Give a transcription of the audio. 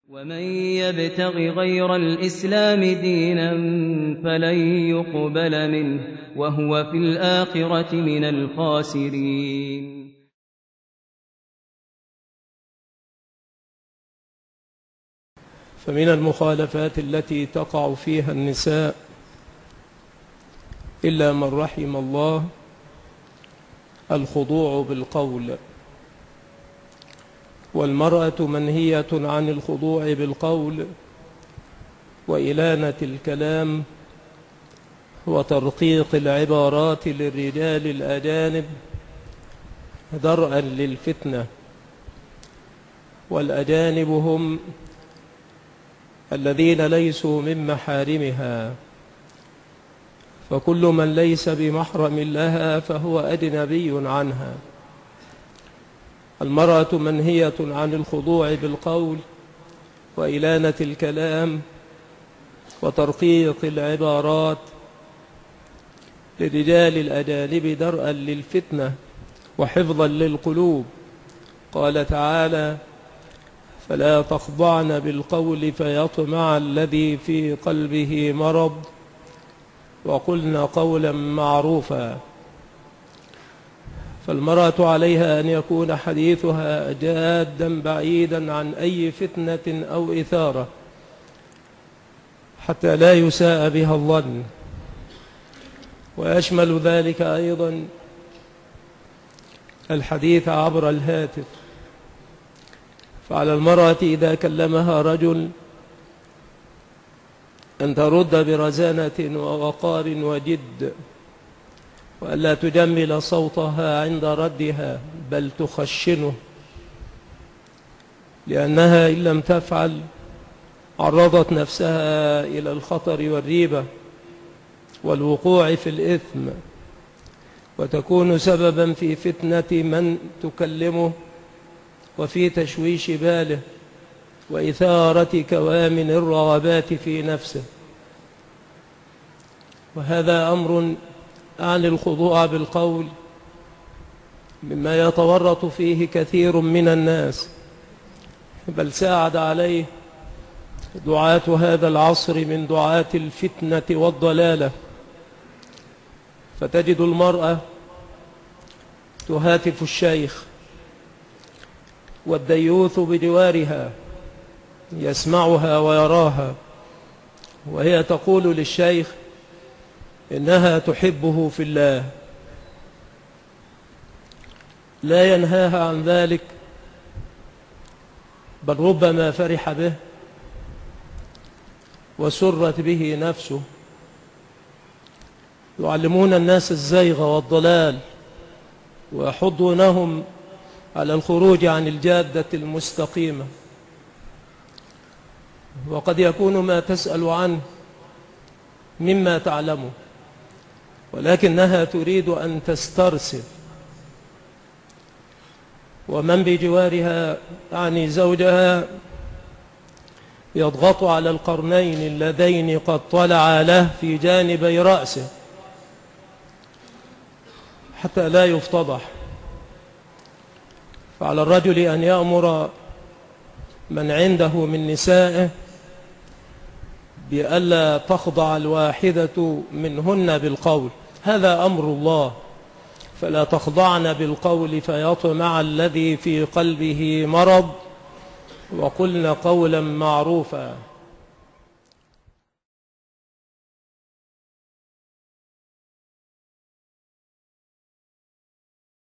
ومن يبتغ غير الإسلام دينا فلن يقبل منه وهو في الآخرة من الخاسرين. فمن المخالفات التي تقع فيها النساء إلا من رحم الله الخضوع بالقول، والمرأة منهية عن الخضوع بالقول وإلانة الكلام وترقيق العبارات للرجال الأجانب درءا للفتنة، والأجانب هم الذين ليسوا من محارمها، فكل من ليس بمحرم لها فهو أجنبي عنها. المرأة منهية عن الخضوع بالقول وإلانة الكلام وترقيق العبارات للرجال الأجانب درءا للفتنة وحفظا للقلوب. قال تعالى: فلا تخضعن بالقول فيطمع الذي في قلبه مرض وقلن قولا معروفا. فالمرأة عليها أن يكون حديثها جادا بعيدا عن أي فتنة أو إثارة حتى لا يساء بها الظن، ويشمل ذلك أيضا الحديث عبر الهاتف. فعلى المرأة إذا كلمها رجل أن ترد برزانة ووقار وجد، وألا تجمل صوتها عند ردها بل تخشنه، لأنها إن لم تفعل عرضت نفسها إلى الخطر والريبة والوقوع في الإثم، وتكون سببا في فتنة من تكلمه وفي تشويش باله وإثارة كوامن الرغبات في نفسه. وهذا أمر عن الخضوع بالقول مما يتورط فيه كثير من الناس، بل ساعد عليه دعاة هذا العصر من دعاة الفتنة والضلالة. فتجد المرأة تهاتف الشيخ والديوث بجوارها يسمعها ويراها، وهي تقول للشيخ إنها تحبه في الله، لا ينهاها عن ذلك، بل ربما فرح به وسرت به نفسه. يعلمون الناس الزيغ والضلال ويحضونهم على الخروج عن الجادة المستقيمة. وقد يكون ما تسأل عنه مما تعلمه، ولكنها تريد أن تسترسل. ومن بجوارها يعني زوجها يضغط على القرنين اللذين قد طلع له في جانبي رأسه حتى لا يفتضح. فعلى الرجل أن يأمر من عنده من نسائه بألا تخضع الواحدة منهن بالقول، هذا أمر الله. فلا تخضعن بالقول فيطمع الذي في قلبه مرض وقلن قولا معروفا.